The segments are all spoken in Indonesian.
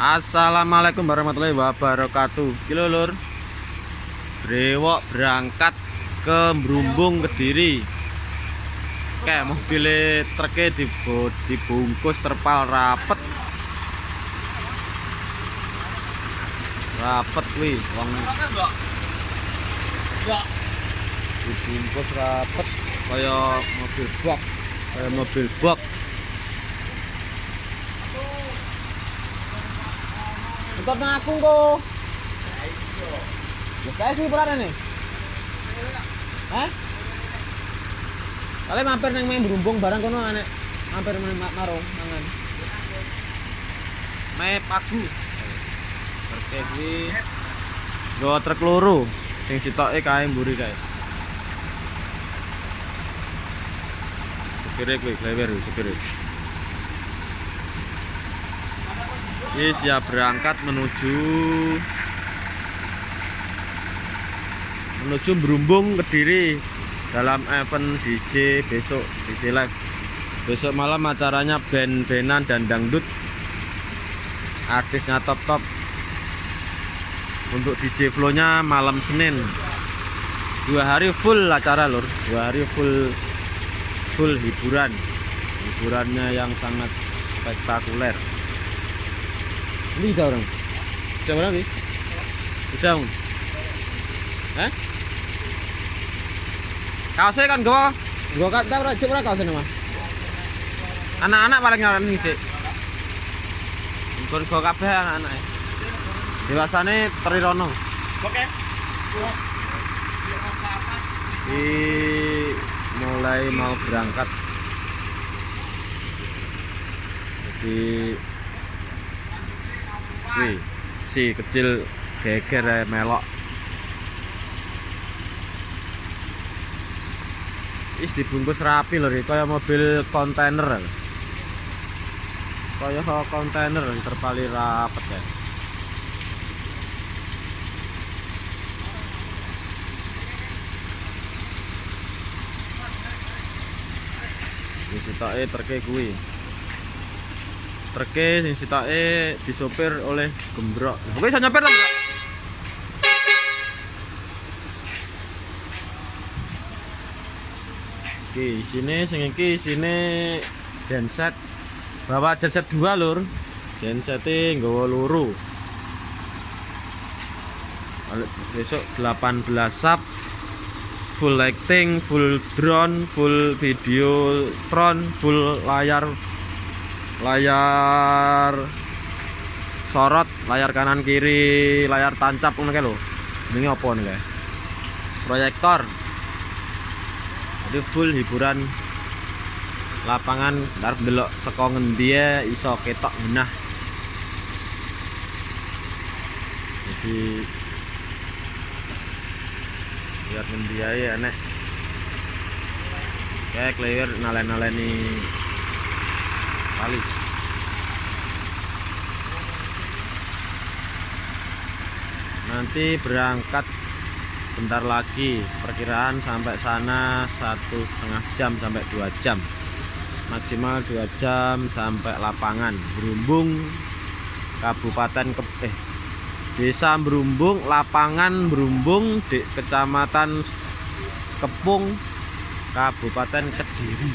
Assalamualaikum warahmatullahi wabarakatuh. Kilo lur, brewok berangkat ke Brumbung Kediri. Kayak mobil truknya dibungkus terpal rapet. Rapet wih, wong dibungkus rapet kayak mobil box. Tetap aku kok. Saya sih pernah nih. Hah? Kalian mampir neng main Brumbung barang kono anek. Mampir main marung mangan. Main pagu. Terke kuwi nggawa truk loro sing sitoke kae mburi kae. Supire kuwi klewer supire. Ini siap berangkat menuju Brumbung Kediri dalam event DJ besok, DJ live. Besok malam acaranya band-bandan dan dangdut. Artisnya top-top. Untuk DJ flow-nya malam Senin. 2 hari full acara lur, 2 hari full hiburan. Hiburannya yang sangat spektakuler. Ini udah orang. Udah berapa nih? Udah. Hah? Kaosnya kan gua kata berapa cek berapa kaosnya mah? Anak-anak paling ngaran nih cek. Gua kabeh anak-anak. Dewasane Trirono. Oke. Mulai mau berangkat. Jadi wih, si kecil geger melok. Is dibungkus rapi lho, kayak mobil kontainer. Kayak kontainer terpali rapet ya. Wis sitoke treke kuwi. Treke sing sitoke disopir oleh Gembrok. Kowe iso nyopir ta? Iki isine sing iki isine genset. Bawa genset 2 lur. Gensete nggawa loro. Besok 18 sub. Full lighting, full drone, full video tron, full layar sorot, layar kanan kiri, layar tancap ngono kae lho. Jenenge apa nih? Proyektor. Jadi full hiburan lapangan arep ndelok saka ngendi iso ketok genah. Jadi lihat ngendi ae enek. Kayak klewer nalen-naleni kali. Nanti berangkat bentar lagi, perkiraan sampai sana 1,5 jam sampai 2 jam, maksimal 2 jam sampai lapangan Brumbung, Kabupaten Desa Brumbung, lapangan Brumbung di Kecamatan Kepung, Kabupaten Kediri.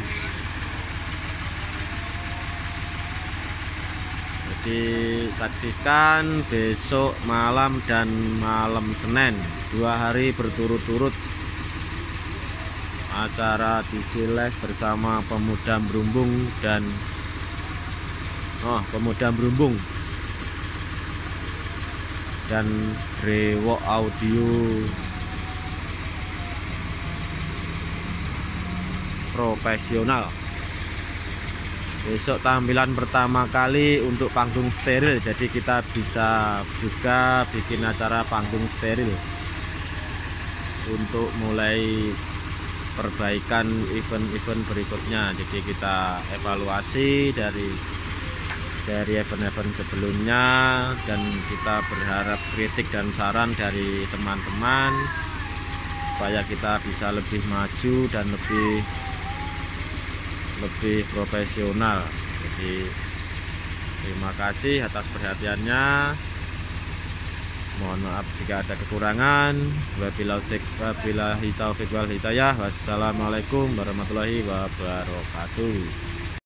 Disaksikan besok malam dan malam Senin, 2 hari berturut-turut acara DJ live bersama Pemuda Brumbung dan Pemuda Brumbung dan Brewok Audio profesional. Besok tampilan pertama kali untuk panggung steril, jadi kita bisa juga bikin acara panggung steril untuk mulai perbaikan event-event berikutnya. Jadi kita evaluasi dari event-event sebelumnya, dan kita berharap kritik dan saran dari teman-teman supaya kita bisa lebih maju dan lebih profesional. Jadi Terima kasih atas perhatiannya. Mohon maaf jika ada kekurangan. Wabillahi taufiq wal hidayah. Wassalamualaikum warahmatullahi wabarakatuh.